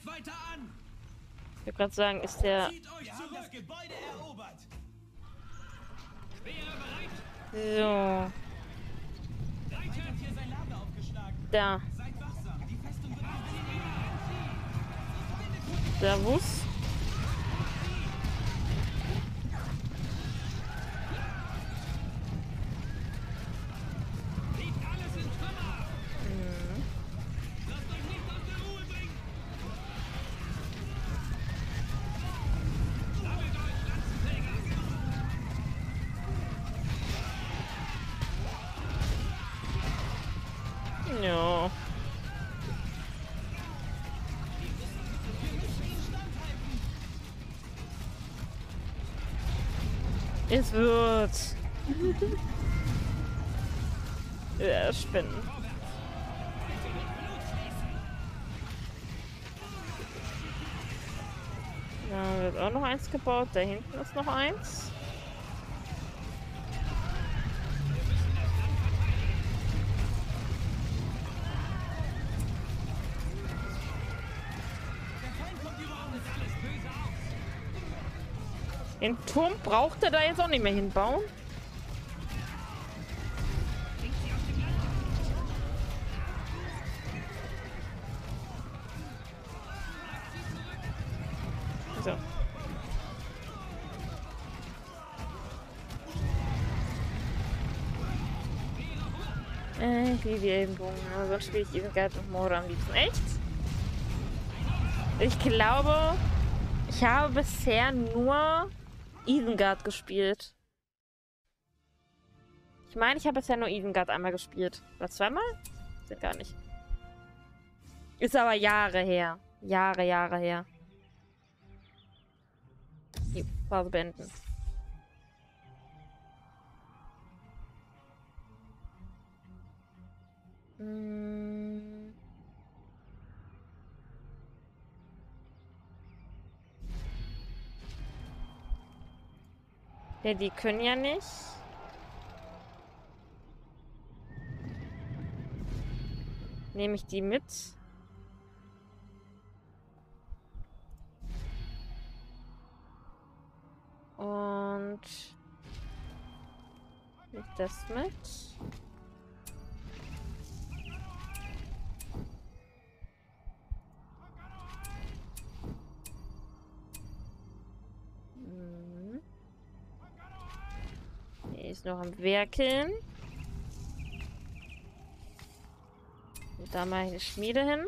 weiter an! Ich würde gerade sagen, ist der... Zieht euch zurück! Das Gebäude erobert! So. Reiter hat hier sein Lager aufgeschlagen. Da. Seid wachsam! Die Festung wird Servus. Ja. Es wird. Ja, Spinnen. Da wird auch noch eins gebaut. Da hinten ist noch eins. Den Turm braucht er da jetzt auch nicht mehr hinbauen. So. Ich liebe die Ellenbogen, aber sonst spiele ich Isengard und Mordor am liebsten. Echt? Ich glaube, ich habe bisher nur Isengard gespielt. Ich meine, ich habe bisher nur Isengard einmal gespielt. Oder zweimal? Sind gar nicht. Ist aber Jahre her. Jahre her. Die Phase beenden. Ja, die können ja nicht. Nehme ich die mit? Und nehme ich das mit? Die ist noch am Werkeln. Und da mache ich eine Schmiede hin.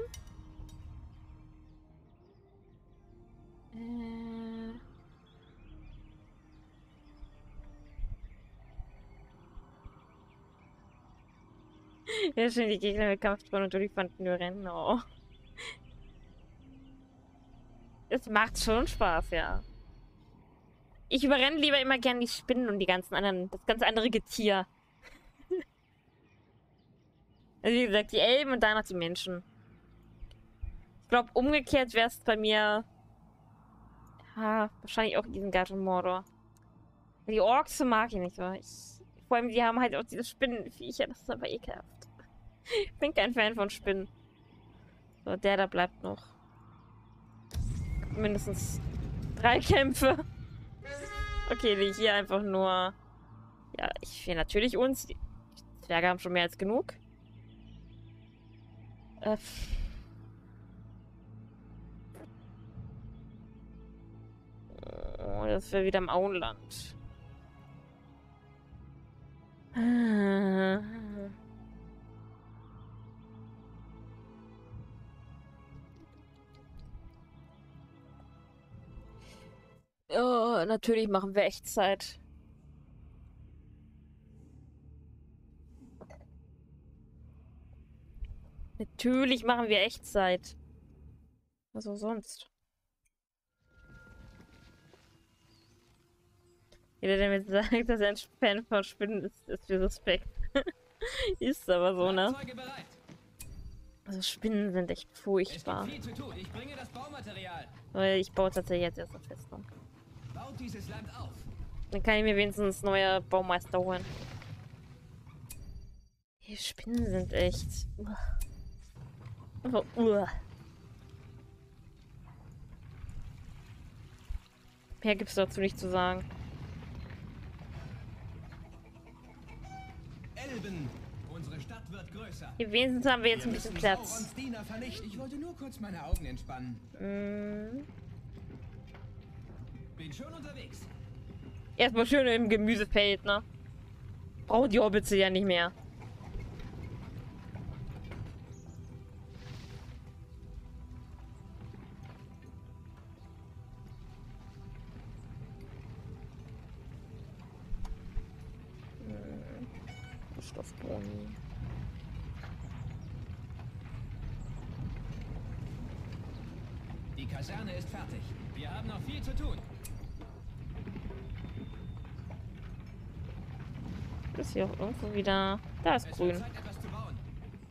Ja, schön, die Gegner mit Kampfspannen und Olifanten nur rennen. Oh. Es macht schon Spaß, ja. Ich überrenne lieber immer gern die Spinnen und die ganzen anderen, das ganz andere Getier. Also wie gesagt, die Elben und danach die Menschen. Ich glaube, umgekehrt wäre es bei mir... Ja, wahrscheinlich auch Isengard und Mordor. Die Orks mag ich nicht so. Vor allem, die haben halt auch diese Spinnenviecher, das ist aber ekelhaft. Ich bin kein Fan von Spinnen. So, der da bleibt noch. Mindestens 3 Kämpfe. Okay, die hier einfach nur... Ja, ich will natürlich uns. Die Zwerge haben schon mehr als genug. Oh, das wäre wieder im Auenland. Oh, natürlich machen wir Echtzeit. Natürlich machen wir Echtzeit. Was auch sonst. Jeder, der mir sagt, dass er ein Fan von Spinnen ist, ist für Suspekt. Ist aber so, ne? Also Spinnen sind echt furchtbar. viel zu tun. Ich bringe das Baumaterial. Weil ich baue tatsächlich jetzt erst eine Festung. Baut dieses Land auf. Dann kann ich mir wenigstens neue Baumeister holen. Die Spinnen sind echt... Einfach... Mehr gibt's dazu nicht zu sagen. Elben. Unsere Stadt wird größer. Hier wenigstens haben wir jetzt ein bisschen Platz. Saurons Diener vernichten. Ich wollte nur kurz meine Augen entspannen. Bin schon unterwegs. Erstmal schön im Gemüsefeld, ne? Braucht die Hobbits ja nicht mehr. Stoffboni. Die Kaserne ist fertig. Wir haben noch viel zu tun. Ist hier auch irgendwo wieder. Da ist Es wird grün. Zeit, etwas zu bauen.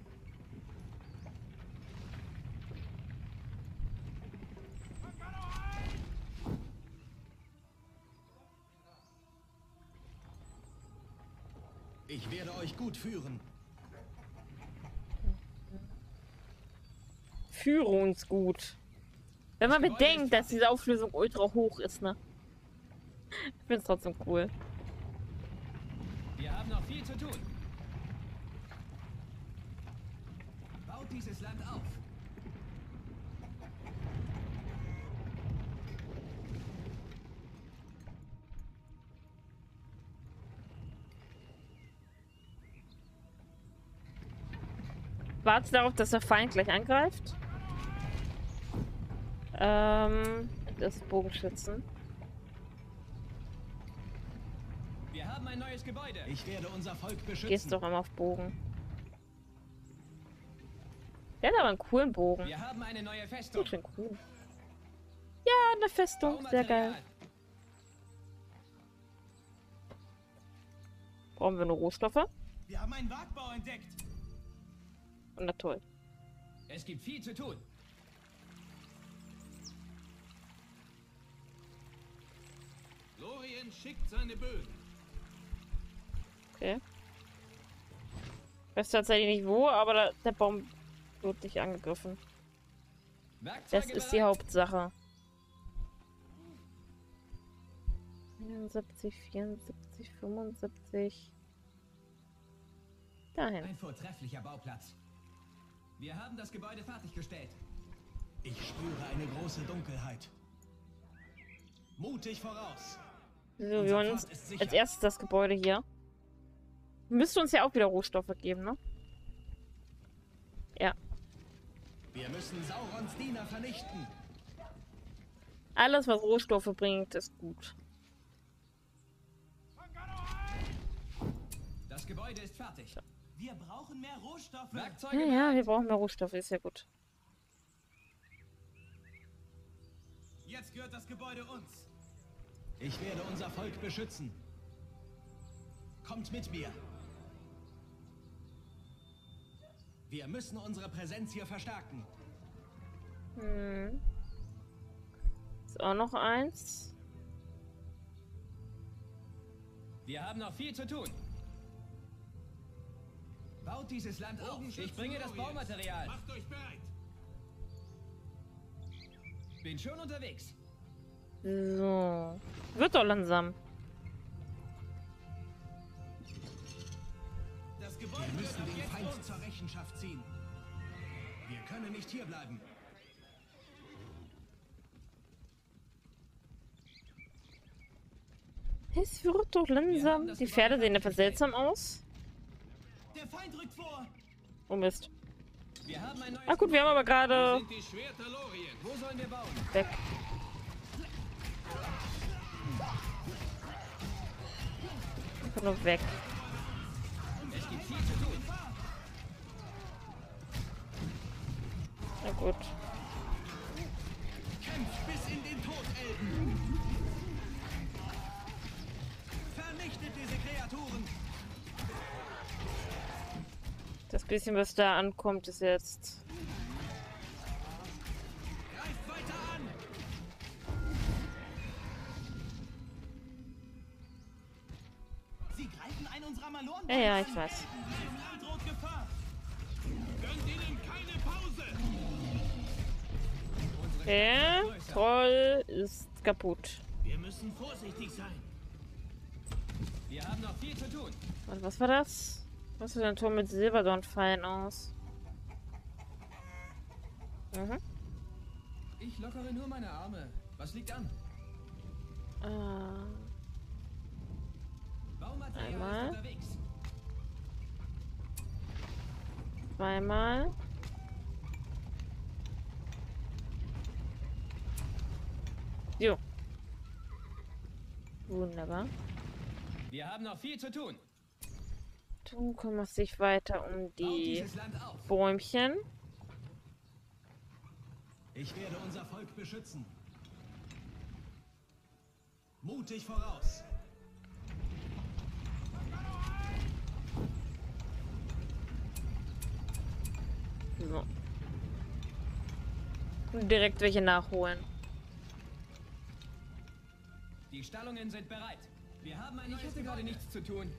Ich werde euch gut führen. Führe uns gut. Wenn man bedenkt, dass diese Auflösung ultra hoch ist, ne? Ich find's trotzdem cool. Wir haben noch viel zu tun. Baut dieses Land auf. Warte darauf, dass der Feind gleich angreift. Das Bogenschützen. Wir haben ein neues Gebäude. Ich werde unser Volk beschützen. Gehst doch immer auf Bogen. Der hat aber einen coolen Bogen. Wir haben eine neue Festung. Ganz schön cool. Ja, eine Festung. Sehr geil. Brauchen wir nur Rohstoffe? Wir haben einen Wagbau entdeckt. Na toll. Es gibt viel zu tun. Lorien schickt seine Bögen. Okay. Ich weiß tatsächlich nicht wo, aber der Baum wird nicht angegriffen. Das ist die Hauptsache. 71, 74, 75. Dahin. Ein vortrefflicher Bauplatz. Wir haben das Gebäude fertiggestellt. Ich spüre eine große Dunkelheit. Mutig voraus. So, wir holen uns als erstes das Gebäude hier. Müsste uns ja auch wieder Rohstoffe geben, ne? Ja. Wir müssen Saurons Diener vernichten. Alles, was Rohstoffe bringt, ist gut. Das Gebäude ist fertig. Wir brauchen mehr Rohstoffe. Ja, Werkzeuge ja, wir brauchen mehr Rohstoffe, ist ja gut. Jetzt gehört das Gebäude uns. Ich werde unser Volk beschützen. Kommt mit mir. Wir müssen unsere Präsenz hier verstärken. Ist auch noch eins. Wir haben noch viel zu tun. Baut dieses Land auf. Ich bringe das Baumaterial. Macht euch bereit. Bin schon unterwegs. So. Wird doch langsam. Das Gebäude Wir wird müssen ab den jetzt Feind uns. zur Rechenschaft ziehen. Wir können nicht hierbleiben. Es wird doch langsam. Die Pferde sehen etwas seltsam aus. Der Feind rückt vor. Oh Mist. Wir haben ein neues Ah gut, wir haben aber gerade Die Schwerter Lorien. Wo sollen wir bauen? weg. Einfach nur weg. Es gibt viel zu tun. Na gut. Kämpft bis in den Tod, Elben. Vernichtet diese Kreaturen. Das bisschen, was da ankommt, ist jetzt... Greift weiter an. Sie greifen einen unserer Maloren. Ja, ich weiß. Im Land droht Gefahr. Gönnt ihnen keine Pause. Der Troll ist kaputt. Wir Wir müssen vorsichtig sein. Wir haben noch viel zu tun. Und was war das? Was sieht ein Turm mit Silberdornpfeilen aus? Mhm. Ich lockere nur meine Arme. Was liegt an? Baumaterial Einmal. ist unterwegs. Zweimal. Jo. Wunderbar. Wir haben noch viel zu tun. Du kümmerst dich weiter um Baut die dieses Land auf. Bäumchen. Ich werde unser Volk beschützen. Mutig voraus. So. Und direkt welche nachholen. Die Stallungen sind bereit. Wir haben ein neues Ich hatte gerade nichts zu tun.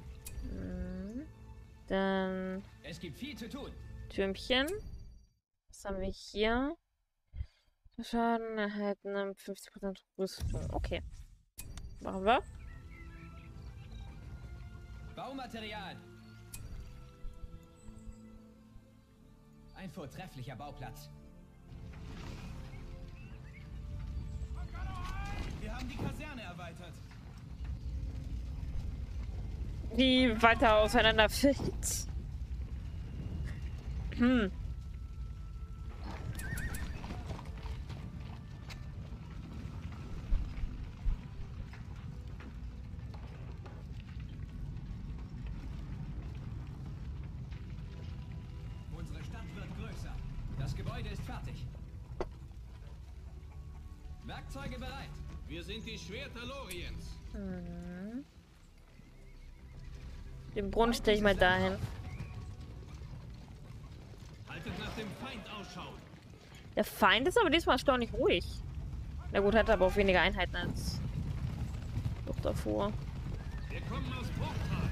Dann Es gibt viel zu tun. Türmchen. Was haben wir hier? Schaden erhalten 50% Rüstung. Okay. Machen wir. Baumaterial. Ein vortrefflicher Bauplatz. Wir haben die Kaserne erweitert. Die weiter auseinander fällt. Unsere Stadt wird größer. Das Gebäude ist fertig. Werkzeuge bereit. Wir sind die Schwerter Loriens. Den Brunnen stelle ich mal dahin. Haltet nach dem Feind Ausschau. Der Feind ist aber diesmal erstaunlich ruhig. Na gut, hat aber auch weniger Einheiten als doch davor. Wir kommen aus Bruchtal.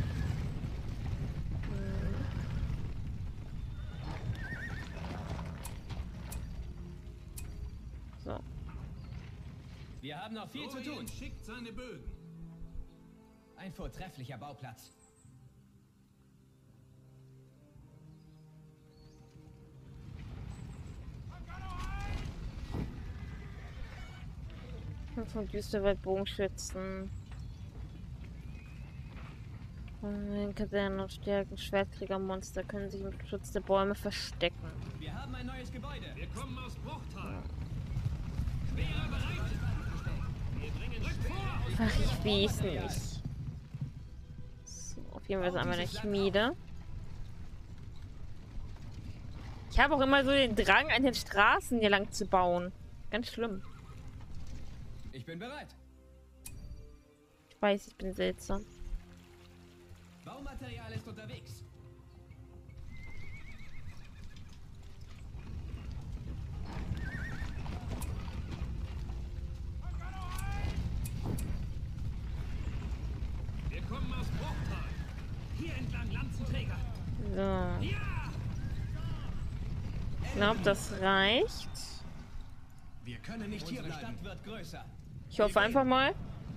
So. Wir haben noch viel zu tun. Lorien schickt seine Bögen. Ein vortrefflicher Bauplatz. Von Düsterwald Bogenschützen. In Kasernen und Stärken Schwertkriegermonster können sich im Schutz der Bäume verstecken. Wir haben ein neues Gebäude. Wir kommen aus Bruchtal. Speere bereit. Wir bringen Rück vor. Ach, ich weiß nicht. So, auf jeden Fall ist einmal eine Schmiede. Ich habe auch immer so den Drang, an den Straßen hier lang zu bauen. Ganz schlimm. Ich bin bereit. Ich weiß, ich bin seltsam. Baumaterial ist unterwegs. Wir kommen aus Bruchtal. Hier entlang Lanzenträger. So. Ja! Ich glaube, das reicht. Wir können nicht hier Unsere bleiben. Stadt wird größer. Ich hoffe einfach mal.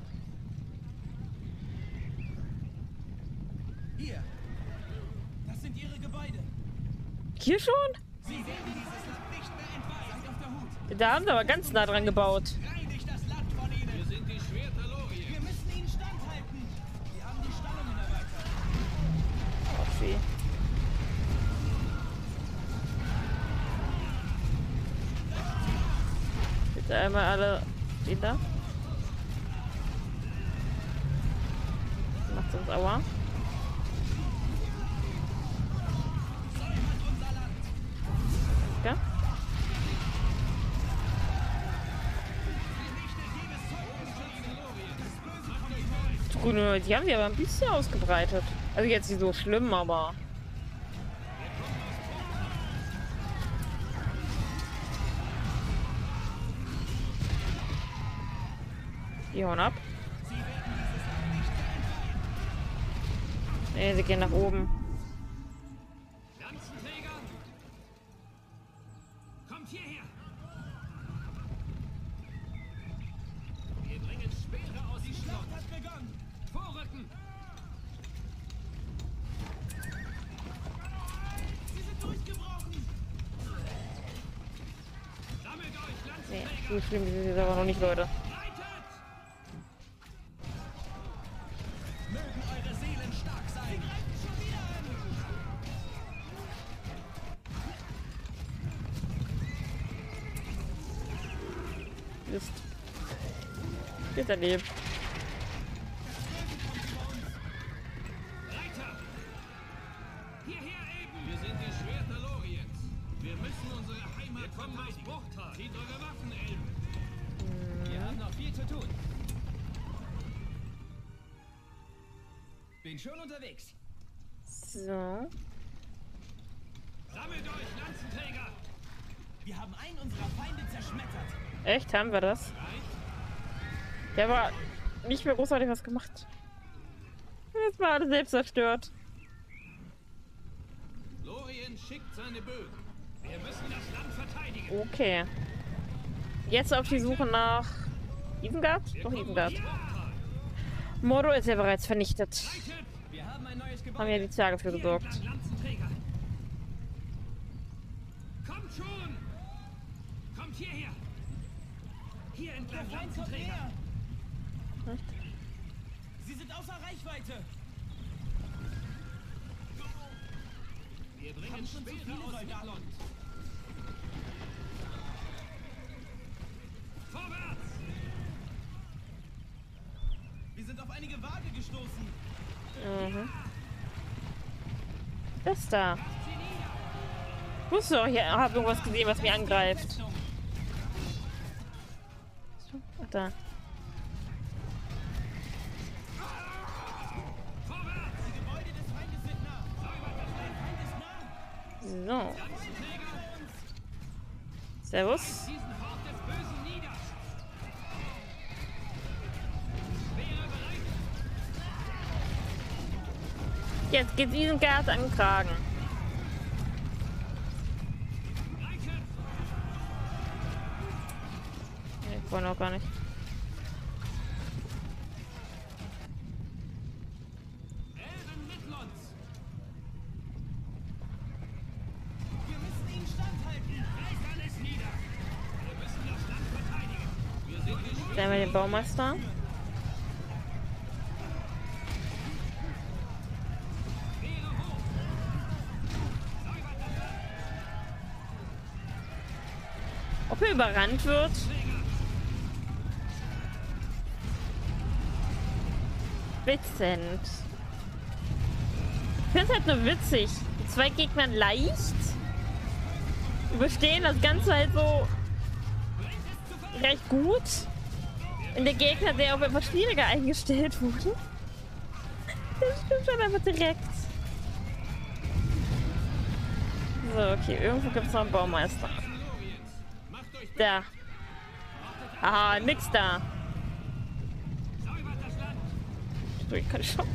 Hier. Das sind ihre Gebäude. Hier schon? Sie werden dieses Land nicht mehr entweihen. Seid auf der Hut. Da haben sie aber ganz nah dran gebaut. Reinigt das Land von ihnen. Wir sind die Schwerter Lorien. Wir müssen ihnen standhalten. Wir haben die Stallungen erweitert. Okay. Bitte einmal alle den da. Macht uns Aua. Ja? Grüne, die haben wir aber ein bisschen ausgebreitet. Also jetzt nicht so schlimm, aber. Die hauen ab. Nee, sie gehen nach oben. Lanzenträger. Kommt hierher. Wir bringen Speere So schlimm ist es jetzt aber noch nicht, Leute. Mögen eure Seelen stark sein. Sie greifen schon wieder an. Mist. Geht daneben. Reiter! Hierher eben! Wir sind die Schwerter Loriens. Wir müssen unsere Heimat verteidigen. Bruchtal. Zieht eure Waffen, Elben. Wir haben noch viel zu tun. Bin schon unterwegs. So. Sammelt euch, Lanzenträger! Wir haben einen unserer Feinde zerschmettert. Echt? Haben wir das? Der war nicht mehr großartig was gemacht. Jetzt war alles selbst zerstört. Lorien schickt seine Bögen. Wir müssen das Land verteidigen. Okay. Jetzt auf die Suche nach Isengard? Doch, Isengard. Mordor ist ja bereits vernichtet. Wir haben ein neues Haben Gebäude. ja die Zwerge für gesorgt. Lanzenträger. Kommt schon! Kommt hierher! Hier entlang, Lanzenträger! Sie sind außer Reichweite! Wir bringen Speere aus Midlund. Vorwärts! Wir sind auf einige Waage gestoßen. Mhm. Das da. Ich wusste doch, ich habe irgendwas gesehen, was mich angreift. Ach, da. Die Gebäude des Feindes sind nah. Dein Feind ist nah. So. Servus. Diesen Hort des Bösen nieder. Wäre bereit. Jetzt geht Isengard an den Kragen. Reitet. Ich wollte noch gar nicht. Elben Midlunds. Wir müssen ihnen standhalten. Reißt alles nieder. Wir müssen das Land verteidigen. Wir sind die Da haben wir den Baumeister. Speere hoch. Säubert das Land. Ob er überrannt wird? Witzend. Ich finde es halt nur witzig. Die zwei Gegner leicht überstehen das Ganze halt so recht gut. Und der Gegner, der auf etwas schwieriger eingestellt wurde, der stimmt schon einfach direkt. So, okay, irgendwo gibt es noch einen Baumeister. Macht euch Da. Aha, nix da. säubert das Land. So, ich keine Chance.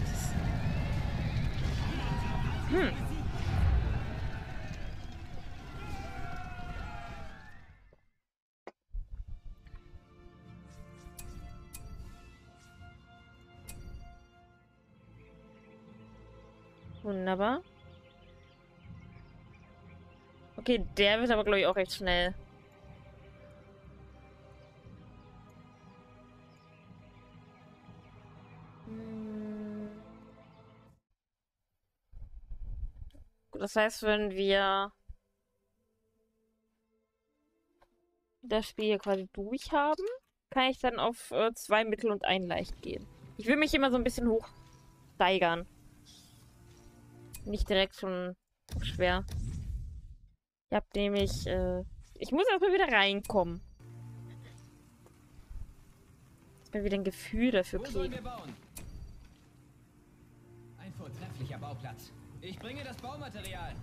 Wunderbar. Okay, der wird aber, glaube ich, auch recht schnell. Gut, das heißt, wenn wir das Spiel hier quasi durch haben, kann ich dann auf 2 Mittel und 1 leicht gehen. Ich will mich immer so ein bisschen hoch steigern. Nicht direkt schon schwer. Ich hab nämlich, ich muss erstmal wieder reinkommen. Dass wir wieder ein Gefühl dafür Wo sollen kriegen. wir bauen? Ein vortrefflicher Bauplatz. Ich bringe das Baumaterial.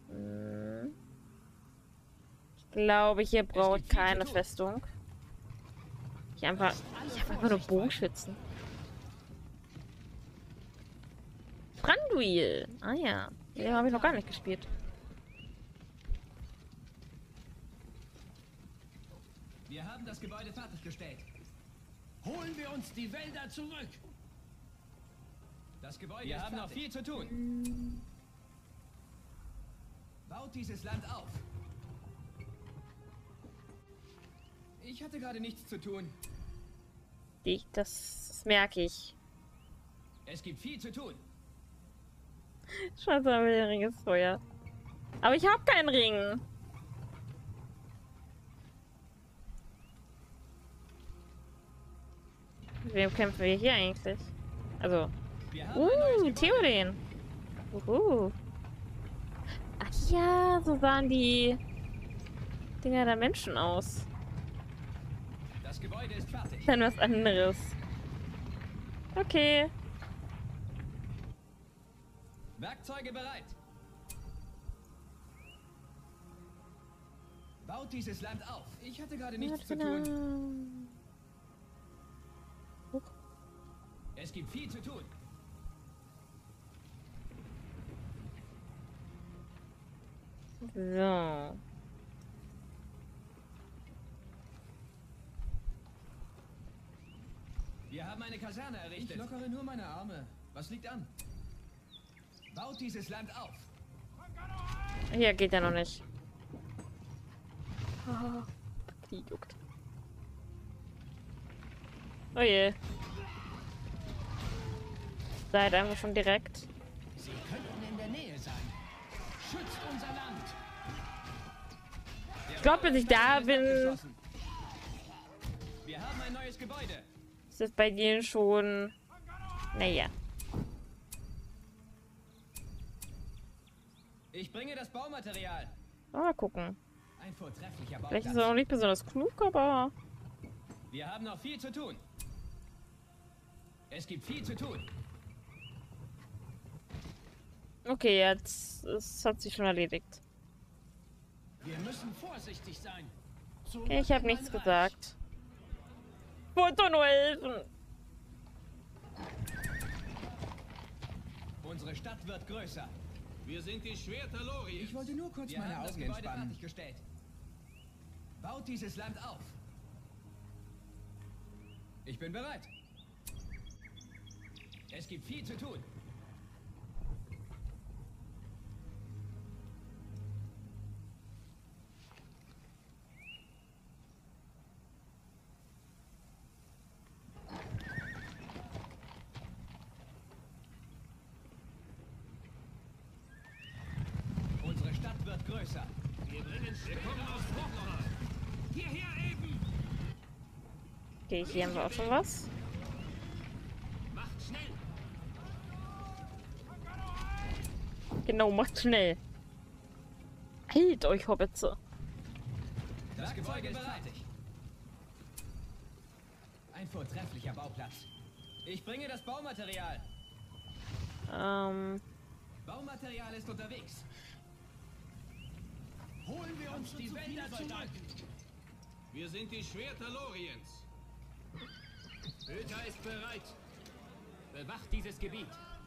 Ich glaube, hier brauche ich gibt viel zu keine tun. Festung. Ich habe einfach nur Bogenschützen. Thranduil. Ah ja. Den habe ich noch gar nicht gespielt. Wir haben das Gebäude fertiggestellt. Holen wir uns die Wälder zurück. Das Gebäude Wir haben noch viel zu tun. Baut dieses Land auf. Ich hatte gerade nichts zu tun. Das merke ich. Es gibt viel zu tun. Scheiße, aber der Ring ist teuer. Aber ich habe keinen Ring. Mit wem kämpfen wir hier eigentlich? Also. Wir haben ein neues Gebäude. Theoden. Ach ja, so sahen die Dinger der Menschen aus. Das Gebäude ist fertig. Dann was anderes. Okay. Werkzeuge bereit. Baut dieses Land auf. Ich hatte gerade nichts zu tun. Es gibt viel zu tun. So. Wir haben eine Kaserne errichtet. Ich lockere nur meine Arme. Was liegt an? Baut dieses Land auf. Hier geht er noch nicht. Oh, die juckt. Oh je. Seid einfach schon direkt. Sie könnten in der Nähe sein. Schützt unser Land. Ich glaube, bis ich da bin, Wir haben ein neues Gebäude. ist es bei denen schon. Naja. Ich bringe das Baumaterial. Mal gucken. Ein vortrefflicher Vielleicht ist Bauplatz. er auch nicht besonders klug, aber. Wir haben noch viel zu tun. Es gibt viel zu tun. Okay, jetzt es hat sich schon erledigt. Wir müssen vorsichtig sein. Okay, ich habe nichts gesagt. Ich wollte doch nur helfen. Unsere Stadt wird größer. Wir sind die Schwerter Loriens. Ich wollte nur kurz Wir meine haben das Augen Gebäude entspannen. fertiggestellt. Baut dieses Land auf. Ich bin bereit. Es gibt viel zu tun. Unsere Stadt wird größer. Wir kommen aus Bruchtal. Hierher eben. Okay, hier haben wir auch schon was. Macht schnell. Genau, macht schnell. Hält euch, Hobbitze. Das Gebäude ist fertig. Ein vortrefflicher Bauplatz. Ich bringe das Baumaterial. Baumaterial ist unterwegs. Holen wir uns die Wälder zurück. Wir sind die Schwerter Loriens. Hüter ist bereit. Bewacht dieses Gebiet.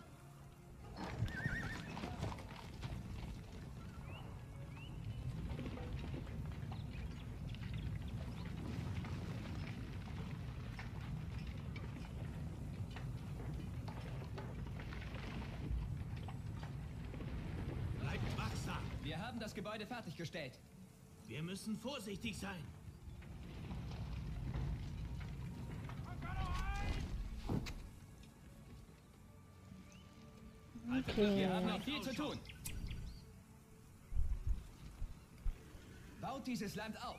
Bleibt wachsam. Wir haben das Gebäude fertiggestellt. Wir müssen vorsichtig sein. Wir haben noch viel zu tun. Baut dieses Land auf.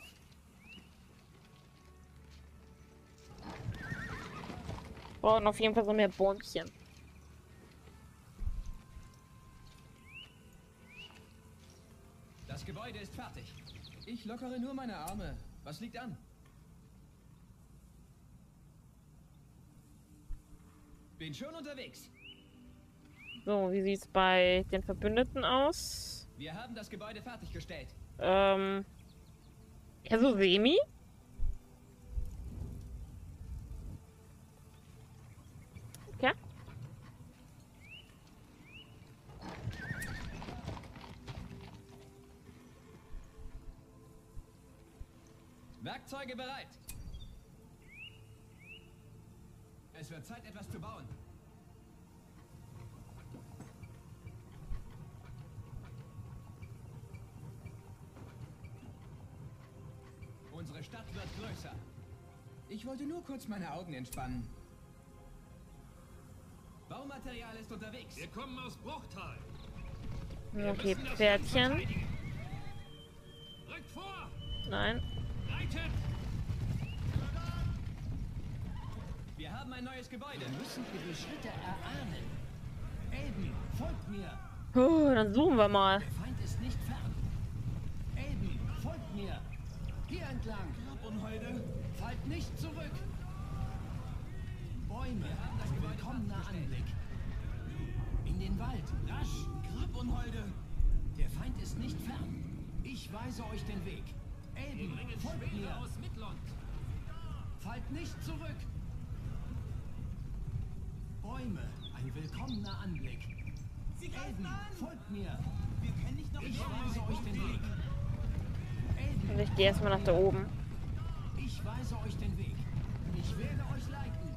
Brauchen auf jeden Fall so mehr Bäumchen. Das Gebäude ist fertig. Ich lockere nur meine Arme. Was liegt an? Bin schon unterwegs. So, wie sieht's bei den Verbündeten aus? Wir haben das Gebäude fertiggestellt. Ja, so semi. Okay. Werkzeuge bereit. Es wird Zeit, etwas zu bauen. Unsere Stadt wird größer. Ich wollte nur kurz meine Augen entspannen. Baumaterial ist unterwegs. Wir kommen aus Bruchtal. Okay, Pferdchen. Rückt vor! Nein. Reitet! Wir haben ein neues Gebäude. Wir müssen ihre Schritte erahnen. Elben, folgt mir. Dann suchen wir mal. Der Feind ist nicht fern. Elben, folgt mir. Hier entlang. Grabunholde. Fallt nicht zurück. Bäume, ein willkommener Anblick. In den Wald, rasch. Grabunholde. Der Feind ist nicht fern. Ich weise euch den Weg. Elben, folgt mir. Aus Midland. Fallt nicht zurück. Bäume, ein willkommener Anblick. Elben, folgt mir. Wir können nicht noch Ich weise euch den Weg. Und Elben, ich gehe erstmal nach da oben. ich weise euch den Weg. Ich werde euch leiten.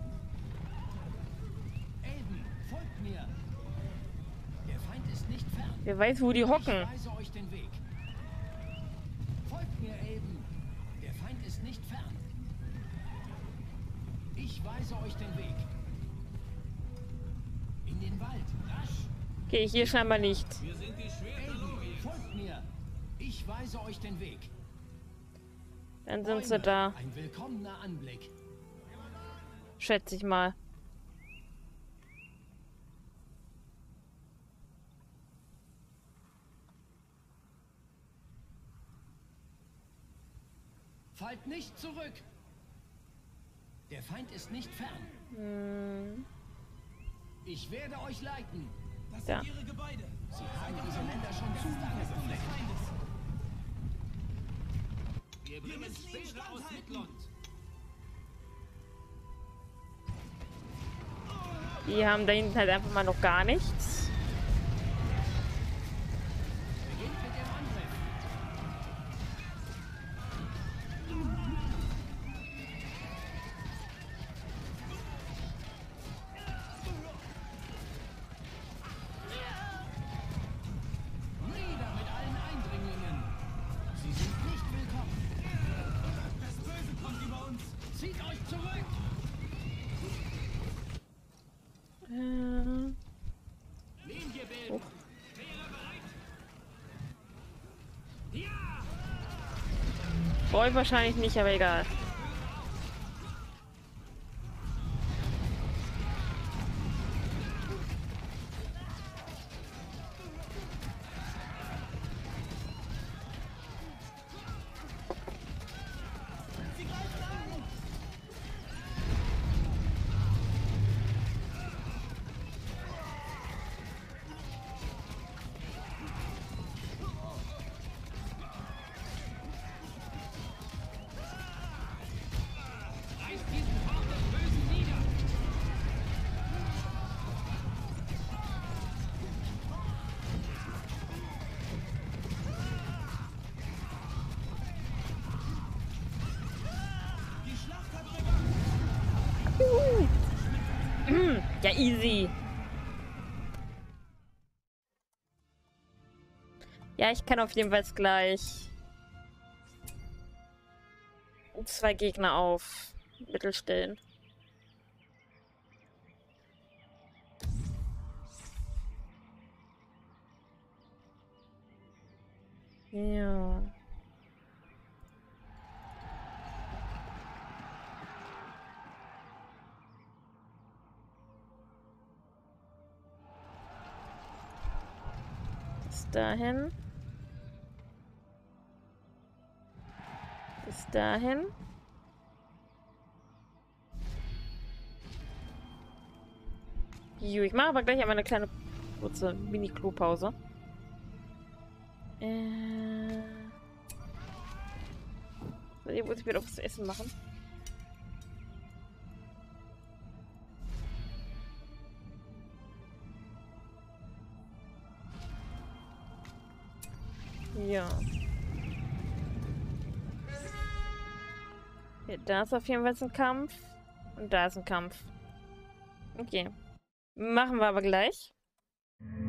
Elben, folgt mir. Der Feind ist nicht fern. Wer weiß, wo die hocken. Ich weise euch den Weg. Folgt mir, Elben. Der Feind ist nicht fern. Ich weise euch den Weg. In den Wald, rasch. Okay, hier scheinbar nicht. Wir sind die Schwerter Elben, Loriens. folgt mir. Ich weise euch den Weg. Dann sind sie Bäume, da. ein willkommener Anblick. Schätze ich mal. Fallt nicht zurück. Der Feind ist nicht fern. Hm, Ich werde euch leiten. Das Ja. sind ihre Gebäude. Sie haben diese Länder schon zu lange befleckt. Wir bringen müssen ihnen Speere aus standhalten. Midland. die haben da hinten halt einfach mal noch gar nichts. Beginnt mit dem Angriff. Nieder mit allen Eindringlingen. Sie sind nicht willkommen. Das Böse kommt über uns. Zieht euch zurück. Nehmen wir Bällen. Speere bereit. Ja! Brauche ich wahrscheinlich nicht, aber egal. Reißt diesen Hort des Bösen nieder. Die Schlacht hat begonnen. Ja, easy. Ja, ich kann auf jeden Fall gleich 2 Gegner auf Mittel stellen. Ja. Bis dahin. Bis dahin. Ich mache aber gleich einmal eine kleine kurze Mini-Klopause. So, hier muss ich mir doch was zu essen machen. Ja. Okay, da ist auf jeden Fall ein Kampf. Und da ist ein Kampf. Okay. Machen wir aber gleich.